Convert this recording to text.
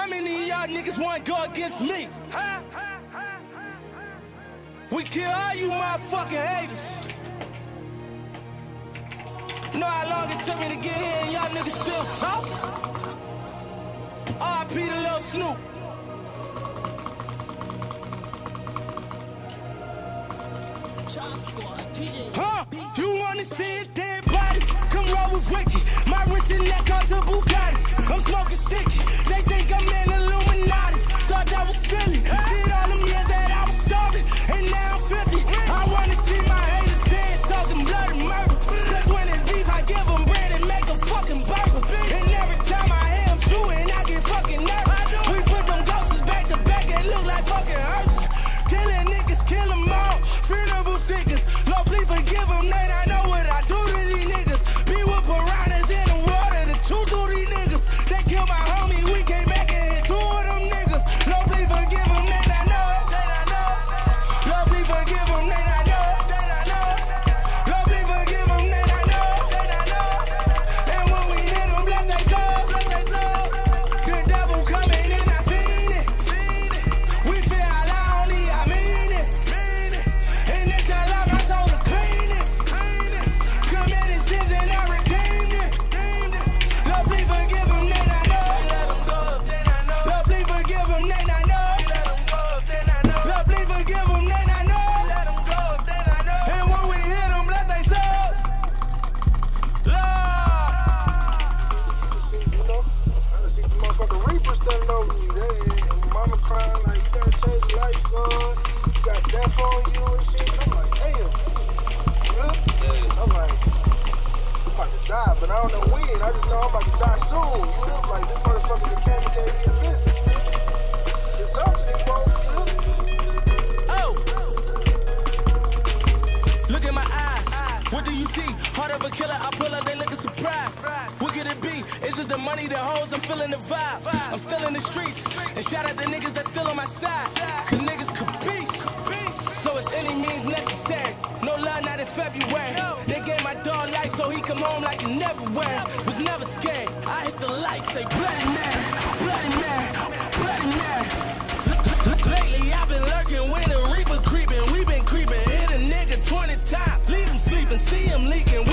How many of y'all niggas want to go against me? We kill all you motherfucking haters. Know how long it took me to get here and y'all niggas still talking? R.I.P. the Lil Snoop. Huh? You wanna see a dead body? Come roll with Ricky. My wrist and neck cost a Bugatti. I'm smoking sticky. They think I'm an Illuminati. Thought that was silly. Did all them years that I was starving, and now I'm 50. I wanna see my haters dead, talking blood and murder. Cause when it's beef, I give them bread and make a fucking burger. And every time I hear them shooting, I get fucking nervous. We put them ghosts back to back, it look like fucking hearses. Killing niggas, kill them all. Funeral stickers. Lord, please forgive them, they not know what I do to these niggas. Be with piranhas in the water, the two to these niggas. They kill my homie, we came back and hit two of them niggas. Lord, please forgive them, they not know. Lord, please forgive them, they not know. Lord, please forgive them, they not know. And when we hit them, let they soul. The devil coming in, I seen it. We feel how only I mean it. And inshallah, my soul the cleanest. Committed sins and I redeemed it. Lord, please forgive them, they not know. Lord, please forgive them, they not know. Lord, please forgive them, they not know. And when we hit them, let they souls. See, you know, I done see the motherfucking Reapers standing over me. Mama crying like, you gotta change your life, son. You got death on you and shit. I'm like, damn. I'm like, I'm about to die, but I don't know when. I just know I'm about to die soon. You know, like this motherfucker that came and gave me a visit. It's something, you know. Oh! Look at my eyes. What do you see? Heart of a killer, I pull up, they looking surprised. What could it be? Is it the money, the hoes? I'm feeling the vibe. I'm still in the streets. And shout out the niggas that's still on my side. Cause niggas capiche. So it's any means necessary. No love, not in February. They gave my dog life so he come home like he never went. Was never scared. I hit the light, say bloody man, bloody man, bloody man. Lately I've been lurking when the reaper's creeping. We been creeping, hit a nigga 20 times. Leave him sleeping, see him leaking.